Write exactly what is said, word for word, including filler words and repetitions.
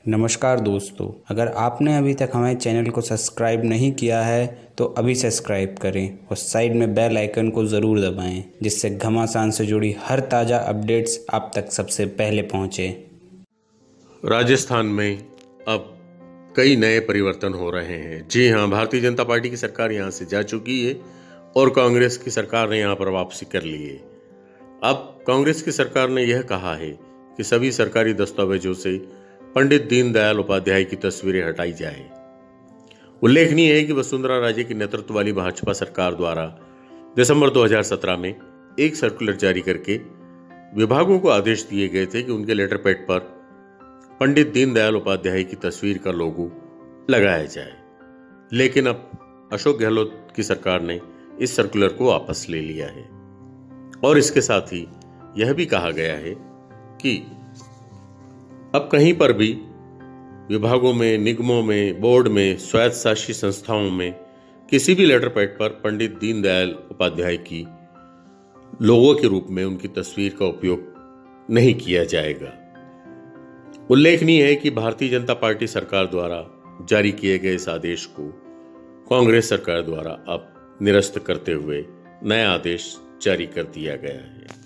नमस्कार दोस्तों, अगर आपने अभी तक हमारे चैनल को सब्सक्राइब नहीं किया है तो अभी सब्सक्राइब करें और साइड में बेल आइकन को ज़रूर दबाएं, जिससे घमासान से जुड़ी हर ताज़ा अपडेट्स आप तक सबसे पहले पहुंचे। राजस्थान में अब कई नए परिवर्तन हो रहे हैं। जी हाँ, भारतीय जनता पार्टी की सरकार यहाँ से जा चुकी है और कांग्रेस की सरकार ने यहाँ पर वापसी कर ली है। अब कांग्रेस की सरकार ने यह कहा है कि सभी सरकारी दस्तावेजों से पंडित दीनदयाल उपाध्याय की तस्वीरें हटाई जाए। उल्लेखनीय है कि वसुंधरा राजे की नेतृत्व वाली भाजपा सरकार द्वारा दिसंबर दो हज़ार सत्रह में एक सर्कुलर जारी करके विभागों को आदेश दिए गए थे कि उनके लेटर पैड पर पंडित दीनदयाल उपाध्याय की तस्वीर का लोगो लगाया जाए। लेकिन अब अशोक गहलोत की सरकार ने इस सर्कुलर को वापस ले लिया है और इसके साथ ही यह भी कहा गया है कि अब कहीं पर भी विभागों में, निगमों में, बोर्ड में, स्वायत्तशासी संस्थाओं में किसी भी लेटर पैड पर पंडित दीनदयाल उपाध्याय की लोगो के रूप में उनकी तस्वीर का उपयोग नहीं किया जाएगा। उल्लेखनीय है कि भारतीय जनता पार्टी सरकार द्वारा जारी किए गए इस आदेश को कांग्रेस सरकार द्वारा अब निरस्त करते हुए नया आदेश जारी कर दिया गया है।